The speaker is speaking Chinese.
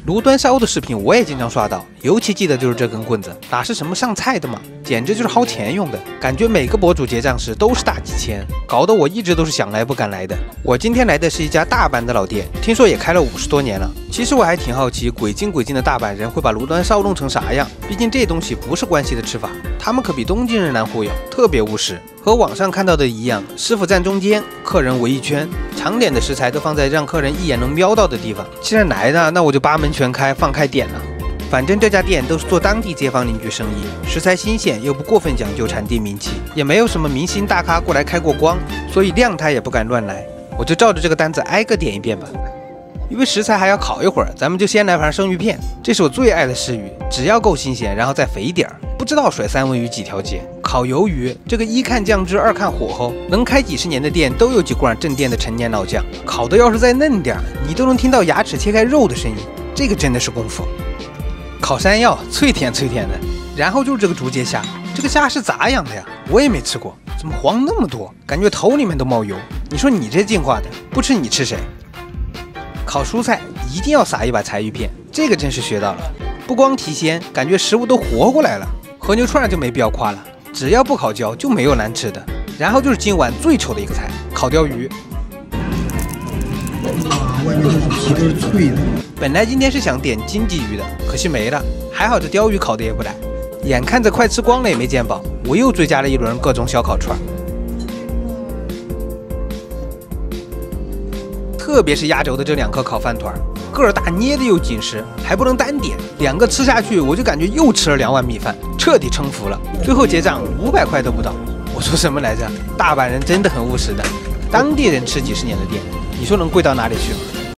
炉端烧的视频我也经常刷到，尤其记得就是这根棍子，哪是什么上菜的嘛，简直就是薅钱用的。感觉每个博主结账时都是大几千，搞得我一直都是想来不敢来的。我今天来的是一家大阪的老店，听说也开了50多年了。其实我还挺好奇，鬼精的大阪人会把炉端烧弄成啥样？毕竟这东西不是关西的吃法，他们可比东京人难忽悠，特别务实。和网上看到的一样，师傅站中间，客人围一圈，常点的食材都放在让客人一眼能瞄到的地方。既然来了，那我就八门全开，放开点了。反正这家店都是做当地街坊邻居生意，食材新鲜又不过分讲究产地名气，也没有什么明星大咖过来开过光，所以量他也不敢乱来。我就照着这个单子挨个点一遍吧。因为食材还要烤一会儿，咱们就先来盘生鱼片，这是我最爱的食鱼，只要够新鲜，然后再肥一点，不知道甩三文鱼几条街。烤鱿鱼，这个一看酱汁，二看火候，能开几十年的店都有几罐镇店的陈年老酱，烤的要是再嫩点，你都能听到牙齿切开肉的声音，这个真的是功夫。烤山药，脆甜脆甜的，然后就是这个竹节虾，这个虾是咋养的呀？我也没吃过，怎么黄那么多，感觉头里面都冒油。你说你这进化的，不吃你吃谁？烤蔬菜一定要撒一把柴鱼片，这个真是学到了，不光提鲜，感觉食物都活过来了。和牛串就没必要夸了，只要不烤焦就没有难吃的。然后就是今晚最丑的一个菜，烤鲷鱼。 哇，外面这个皮都是脆的。 本来今天是想点金鲫鱼的，可惜没了。还好这鲷鱼烤的也不赖，眼看着快吃光了也没见饱，我又追加了一轮各种小烤串。特别是压轴的这2颗烤饭团，个儿大捏的又紧实，还不能单点，2个吃下去我就感觉又吃了2碗米饭，彻底撑服了。最后结账500块都不到。我说什么来着？大阪人真的很务实的，当地人吃几十年的店，你说能贵到哪里去吗？